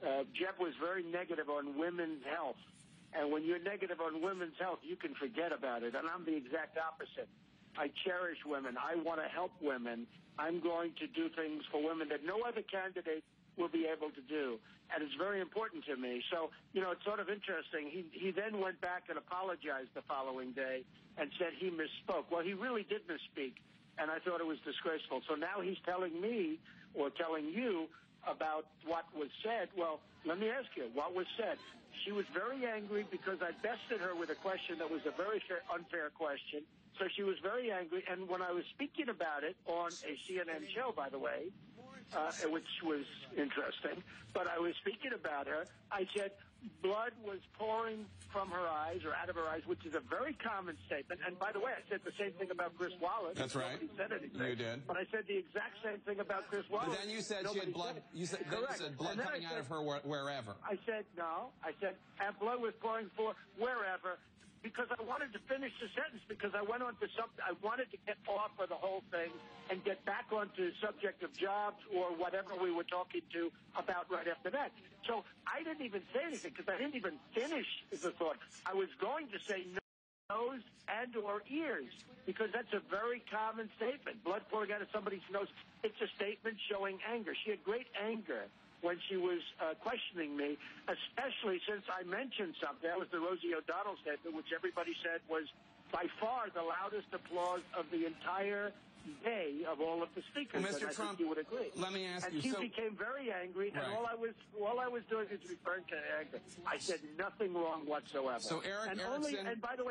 Jeb was very negative on women's health. And when you're negative on women's health, you can forget about it. And I'm the exact opposite. I cherish women. I want to help women. I'm going to do things for women that no other candidate will be able to do. And it's very important to me. So, it's sort of interesting. He then went back and apologized the following day and said he misspoke. Well, he really did misspeak, and I thought it was disgraceful. So now he's telling me or telling you about what was said. Well, let me ask you, what was said? She was very angry because I bested her with a question that was a very unfair question. So she was very angry, and when I was speaking about it on a CNN show, by the way, which was interesting, but I was speaking about her, I said blood was pouring from her eyes or out of her eyes, which is a very common statement. And by the way, I said the same thing about Chris Wallace. That's right. Nobody said anything. You did. But I said the exact same thing about Chris Wallace. But then you said she had blood. You said blood coming out of her wherever. I said no. I said and blood was pouring for wherever. Because I wanted to finish the sentence, because I went on to something. I wanted to get off of the whole thing and get back onto the subject of jobs or whatever we were talking to about right after that. So I didn't even say anything because I didn't even finish the thought. I was going to say nose and or ears because that's a very common statement. Blood pouring out of somebody's nose. It's a statement showing anger. She had great anger when she was questioning me, especially since I mentioned something. That was the Rosie O'Donnell statement, which everybody said was by far the loudest applause of the entire day of all of the speakers. Well, Mr. and Trump, I think you would agree. Let me ask you. And she became very angry, and right. all I was doing is referring to anger. I said nothing wrong whatsoever. So Eric Erickson. And by the way,